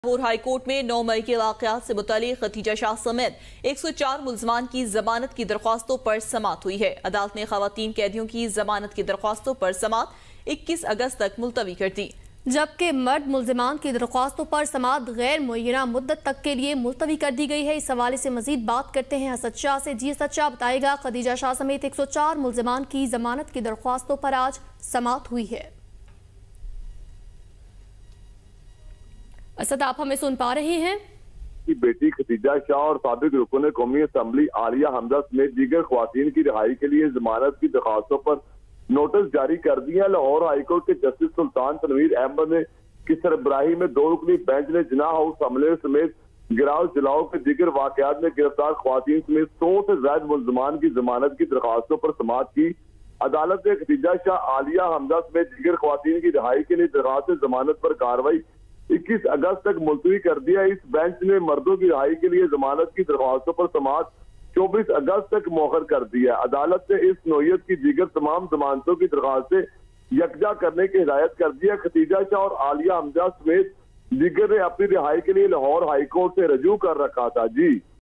Lahore high court में 9 मई के वाकयात से मुतालिक खतीजा शाह समेत 104 मुल्जमान की जमानत की दरख्वास्तों पर समाअत हुई है। अदालत ने खवातीन कैदियों की जमानत की दरख्वास्तों पर समाअत 21 अगस्त तक मुलतवी कर दी, जबकि मर्द मुल्जिमान की दरख्वास्तों पर समाअत गैर मुय्यना मुद्दत तक के लिए मुलतवी कर दी गई है। इस हवाले से मजीद बात करते हैं असद शाह से। जी असद शाह, बताएगा खतीजा शाह समेत 104 मुल्जिमान की जमानत की दरख्वास्तों पर आज समाअत हुई है। असद, आप हमें सुन पा रहे हैं? की बेटी खतीजा शाह और साबिक रुकन कौमी असम्बली आलिया हमजा समेत दीगर खवातीन की रिहाई के लिए जमानत की दरखास्तों पर नोटिस जारी कर दिया। लाहौर हाईकोर्ट के जस्टिस सुल्तान तनवीर अहमद ने की सरबराही में 2 रुकनी बेंच ने जिना हाउस हमले समेत गिराव जलाओ के दीगर वाकयात में गिरफ्तार खवातीन समेत 100 से ज्यादा मुल्जमान की जमानत की दरखास्तों पर समाअत की। अदालत ने खतीजा शाह, आलिया हमजा समेत दीगर खवातीन की रिहाई के लिए दरखास्त जमानत पर कार्रवाई 21 अगस्त तक मुलतवी कर दिया। इस बेंच ने मर्दों की रिहाई के लिए जमानत की दरख्वास्तों पर समाअत 24 अगस्त तक मौखर कर दिया। अदालत ने इस नौयत की दीगर तमाम जमानतों की दरख्वास्तें यकजा करने की हिदायत कर दिया। खतीजा शाह और आलिया हमजा समेत दीगर ने अपनी रिहाई के लिए लाहौर हाईकोर्ट से रजू कर रखा था। जी।